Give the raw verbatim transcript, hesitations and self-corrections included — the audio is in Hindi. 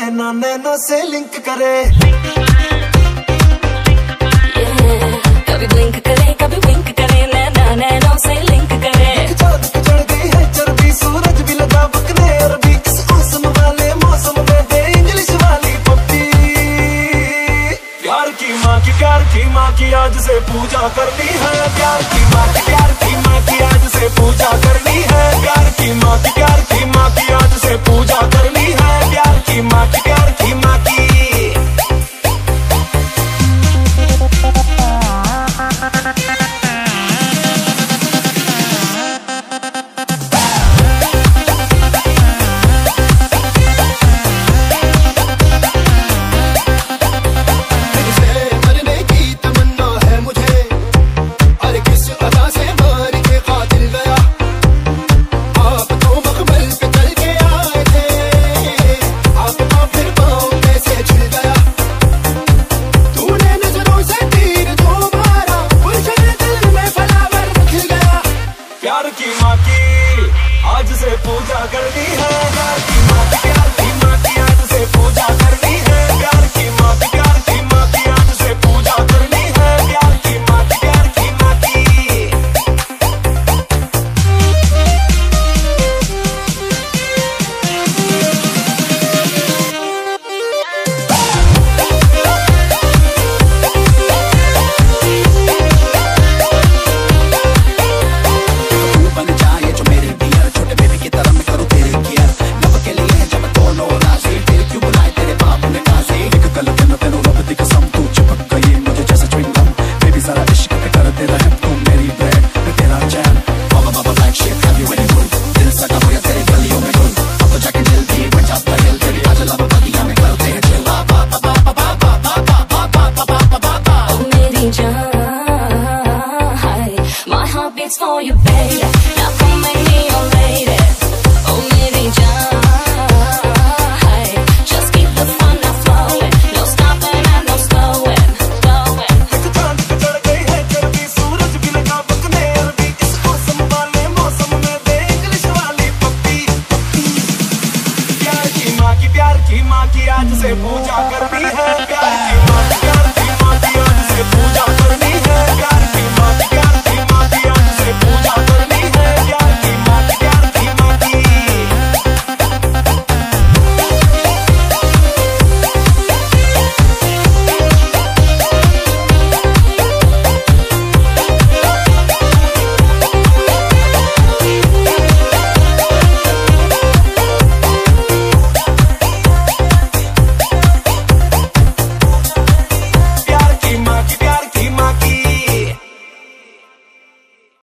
नैनो नैनो से लिंक करे। कभी ब्लिंक करे कभी विंक करे, नैनो नैनो से लिंक करे। चांद पे चढ़ गई है चर्बी, सूरज भी लगा बकने अरबी। किस मौसम वाले मौसम में दे इंग्लिश वाली पप्पी। प्यार की माँ की प्यार की माँ की आज से पूजा करनी है। प्यार की माँ की प्यार की माँ की आज से पूजा करनी है। प्यार की माँ की प्यार की माँ की आज से पूजा करनी है। प्यार की माँ की प्यार की माँ की। प्यार की माँ की आज से पूजा करनी है। प्यार की माँ की प्यार की माँ की आज से पूजा करनी है। प्यार की माँ की प्यार की माँ की आज से पूजा करनी है। प्यार की माँ की प्यार की माँ की। My heart beats for you, baby. Now